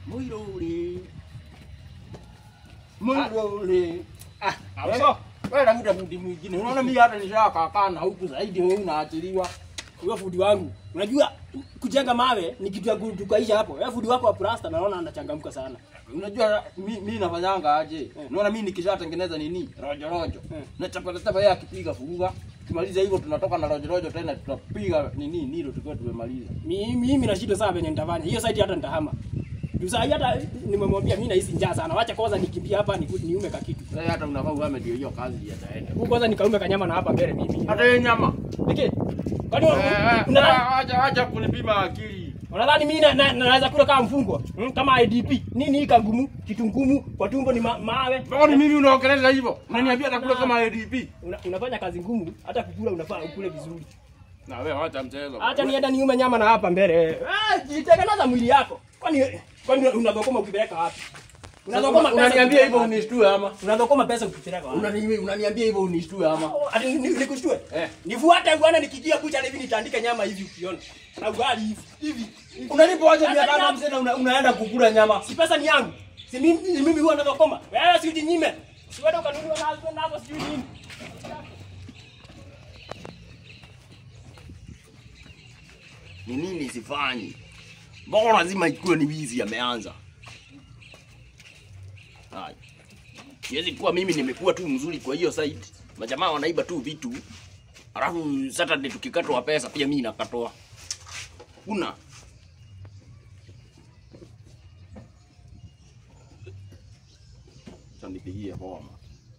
Muiruri. Muiruri. Hapo. Wewe muda mwingine. Unaona mimi hata nishakaa na huku zaidi wewe unaachiliwa. Wewe fundi wangu. Unajua kujenga mawe ni kitu ya kutukaisha hapo. Wewe fundi wako wa plasta naona anachangamka sana. Unajua mimi nafanyanga aje? Unaona mimi nikishatengeneza nini? Rojo. Na chapa yeye akipiga fuga. Tumaliza hivyo tunatoka na rojo tena tutapiga nini nilo tukao tumemaliza. Mimi na shida sana venye nitafanya. Hiyo site hata nitahama. Sasa hata nimemwambia mimi nahisi njaa sana. Wacha kwanza nikimbie hapa niume ka kitu. Sasa hata unafaa uame ndio hiyo kazi itaenda. Huko kwanza nikaume kanyama na hapa mbele mimi. Hata hiyo nyama. Niki. Kwani acha kunipima akili. Unadhani mimi naweza kula kama mfungwa? Kama IDP. Nini hii kangumu? Kitu ngumu kwa tumbo ni mawe. Mbona mimi unaongeleza hivyo? Unaniambia nakula kama IDP. Unafanya kazi ngumu hata kukula unafaa ukule vizuri. Na wewe acha mchezo. Acha nienda niume nyama na hapa mbele. Jitengeneza mwili yako. Kwani unadhokoma ukipeleka wapi? Unadhokoma unaniambia hivyo unishtue ama? Unadhokoma pesa ukipeleka wapi? Unaniambia hivyo unishtue ama? Ati nikushtue? Nifuate bwana nikitia bucha hivi nitaandika nyama hivi ukiona. Na ugali hivi. Unanipa aje 550 na unaenda kukula nyama? Si pesa ni yangu. Si mimi huwa nadhokoma. Wewe si ujinyime. Usiende ukanunua nazo sijui nini. Ni nini sifanyi? Mbona lazima ikuwe ni wizi ameanza? Hai. Siwezi kuwa mimi nimekuwa tu mzuri kwa hiyo site. Majamaa wanaiba tu vitu. Alafu Saturday tukikatwa pesa pia mimi nakatoa. Una Nipigie homa.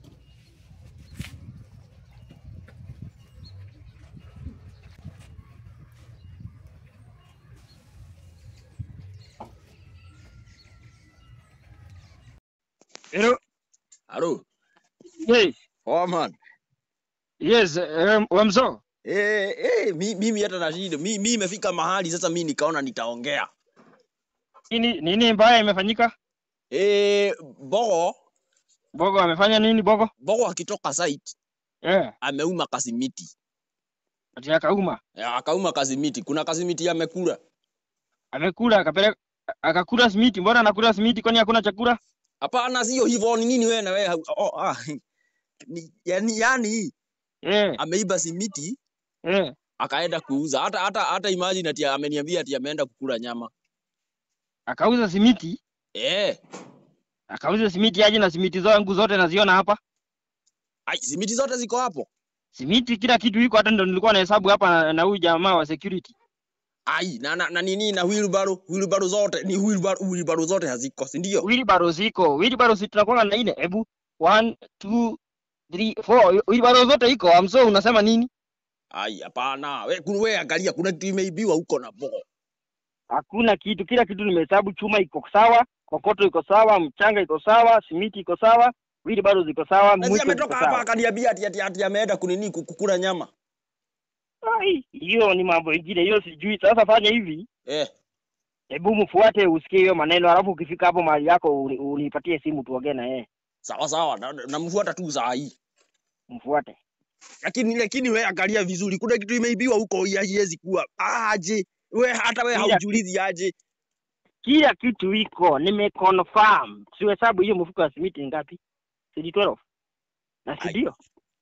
Hello. Hey. Oh man. Yes, wamzo. Mimi hata na shida. Mimi nimefika mahali sasa mimi nikaona nitaongea. Nini mbaya imefanyika? Bogo amefanya nini Bogo? Bogo akitoka site. Ameuma kasimiti. Ati akauma? Akauma kasimiti. Kuna kasimiti amekula. Amekula akakula simiti. Mbona anakula simiti kwani hakuna chakula? Hapana sio hivyo ni nini wewe na wewe? Yani ameiba simiti. Akaenda kuuza. Hata imagine ati ameniambia ati ameenda kukula nyama. Akauza simiti? Akauza simiti aje na simiti zangu zote naziona hapa? Ai, simiti zote ziko hapo. Simiti kila kitu iko hata ndo nilikuwa na hesabu hapa na huyu jamaa wa security. Ai, na nini na wheelbarrow zote, ni wheelbarrow zote haziko, si ndio? Wheelbarrow ziko. Wheelbarrow si tunakuwa na nne. Hebu 1 2 3 4 wheelbarrow zote iko. Amso unasema nini? Ai, hapana. Wewe angalia kuna kitu imeibiwa huko na Bogo. Hakuna kitu, kila kitu nimehesabu. Chuma iko sawa, kokoto iko sawa, mchanga iko sawa, simiti iko sawa, wheelbarrow ziko sawa, mwiko ametoka hapa akaniambia ati ameenda kunini kukula nyama. Ai, hiyo ni mambo mengine, hiyo sijui. Sasa fanya hivi. Hebu mfuate usikie hiyo maneno, alafu ukifika hapo mahali yako unipatie simu tuongee na yeye. Sawa, namfuata tu saa hii. Mfuate. Lakini wewe angalia vizuri, kuna kitu imeibiwa huko haiwezi kuwa. Aje. Hata wewe haujiulizi aje. Kila kitu iko, nimeconfirm. Sihesabu hiyo mfuko wa simiti ngapi? Si 12. Na si ndio?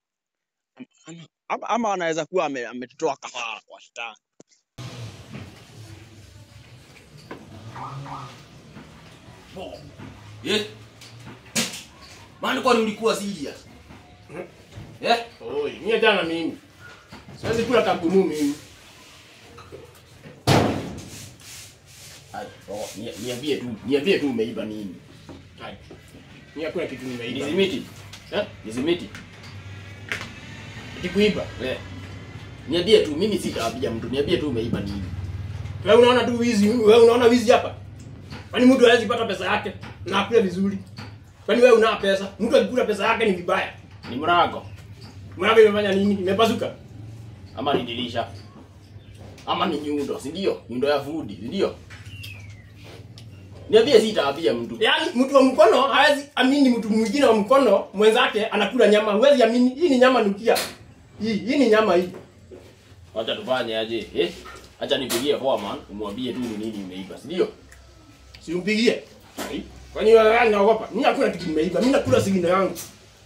Ama anaweza kuwa ametoa kafara kwa shetani. Maana kwa ulikuwa serious? Mimi jana mimi. Siwezi kula kagumu mimi. Niambie tu umeiba nini? Ni hakuna kitu nimeiba. Ni simiti. Kuiba. Niambie tu mimi sitaambia mtu. Niambie tu umeiba nini? Wewe unaona tu wizi, wewe unaona wizi hapa? Kwani mtu hawezi pata pesa yake na akule vizuri? Kwani wewe una pesa? Mtu akikula pesa yake ni vibaya. Ni mrago. Mrago imefanya nini? Imepasuka. Ama ni dirisha. Ama ni nyundo, si ndio? Nyundo ya food, si ndio? Niambie sitaambia mtu. Yaani mtu wa mkono hawezi amini mtu mwingine wa mkono mwenzake anakula nyama. Huwezi amini. Hii ni nyama nukia. Hii ni nyama hii. Acha tufanye aje? Acha nipigie foreman umwambie tu ni nini umeiba, si ndio? Si umpigie. Kwani wewe unaogopa? Mimi hakuna kitu nimeiba. Mimi nakula sigino yangu.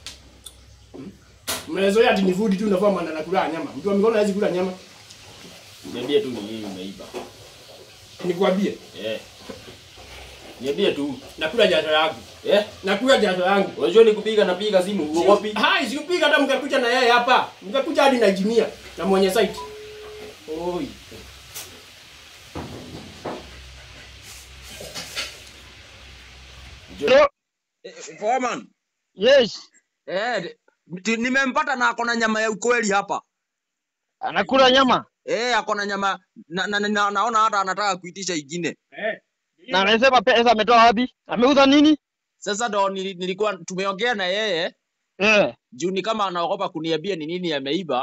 Mnazoea ati ni food tu unafaa mwana nakula nyama. Mtu wa mikono hawezi kula nyama. Niambie tu ni nini umeiba. Nikwambie. Niambie tu. Nakula jasho yangu. Nakula jasho yangu. Unajua nikupiga napiga simu uogopi? Hai, sikupiga hata mkakuja na yeye hapa. Mkakuja hadi na engineer na mwenye site. Oi. Foreman. Yes. Nimempata na akona nyama ya ukweli hapa. Anakula nyama? Akona nyama naona hata anataka kuitisha ingine. Na anasema pesa ametoa wapi? Ameuza nini? Sasa ndo nilikuwa tumeongea na yeye. Juu ni kama anaogopa kuniambia ni nini ameiba.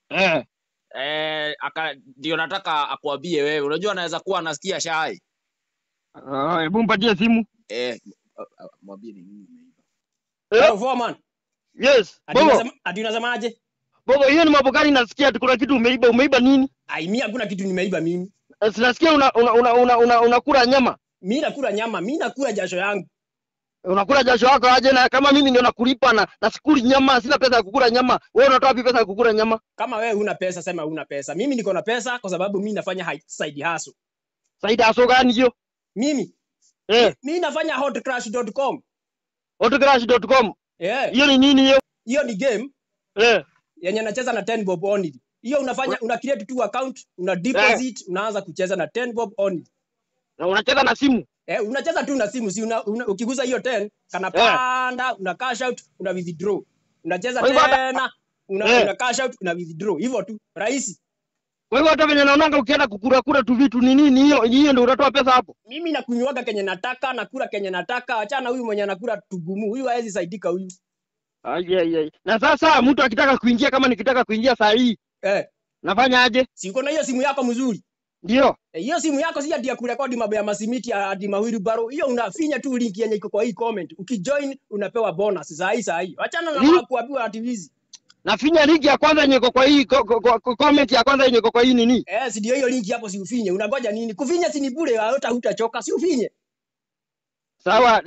Ndio nataka akuambie wewe. Unajua anaweza kuwa anasikia shai. Hebu mpatie simu. Mwambie ni nini ameiba. Hello Foreman. Yes. Ati unasemaje? Bobo, hiyo ni mambo gani nasikia ati kuna kitu umeiba? Umeiba nini? Ai, mimi hakuna kitu nimeiba mimi. Sinasikia unakula nyama. Mimi nakula nyama, mimi nakula jasho yangu. Unakula jasho yako aje? Na kama mimi ndio nakulipa na sikuli nyama, sina pesa ya kukula nyama. Wewe unatoa wapi pesa ya kukula nyama? Kama wewe huna pesa sema huna pesa. Mimi niko na pesa kwa sababu mimi nafanya side hustle. Side hustle gani hiyo? Mimi mimi nafanya hotcrash.com. Hotcrash.com. Hiyo ni nini hiyo? Hiyo ni game. Yenye nacheza na 10 bob only. Hiyo unafanya una create tu account, una deposit, unaanza kucheza na 10 bob only. Na unacheza na simu? Unacheza tu na simu, si ukigusa hiyo 10 kana panda, una cash out, una withdraw. Unacheza tena, una cash out, una withdraw. Hivyo tu, rahisi. Wewe hata venye naonanga ukienda kukura tu vitu ni nini hiyo? Hiyo ndio utatoa pesa hapo. Mimi nakunywaga kenye nataka, nakula kenye nataka. Achana huyu mwenye anakula tugumu. Huyu hawezi saidika huyu. Na sasa mtu akitaka kuingia kama nikitaka kuingia saa hii. Nafanya aje? Si uko na hiyo simu yako mzuri? Ndio. Hiyo simu yako si ati ya kurekodi mambo ya masimiti hadi mawili baro. Hiyo unafinya tu link yenye iko kwa hii comment. Ukijoin unapewa bonus saa hii. Achana na kuambiwa ati hizi. Nafinya link ya kwanza yenye iko kwa hii comment ya kwanza yenye iko kwa hii nini? Si ndio hiyo link hapo si ufinye. Unangoja nini? Kufinya si ni bure, hata hutachoka, si ufinye. Sawa.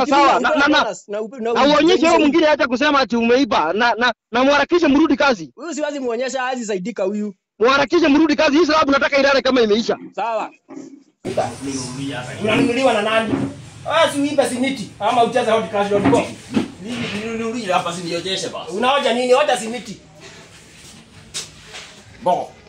Na uonyeshe huyo mwingine acha kusema ati umeiba na muharakishe mrudi kazi. Huyu siwazi muonyesha hazi saidika huyu. Muharakishe mrudi kazi hii sababu nataka ilale kama imeisha. Sawa. Unanunuliwa na nani? Si uibe simiti ama ucheze hotcrash.com. Nini hapa si nionyeshe basi. Unaoja nini? Hoja simiti. Bo.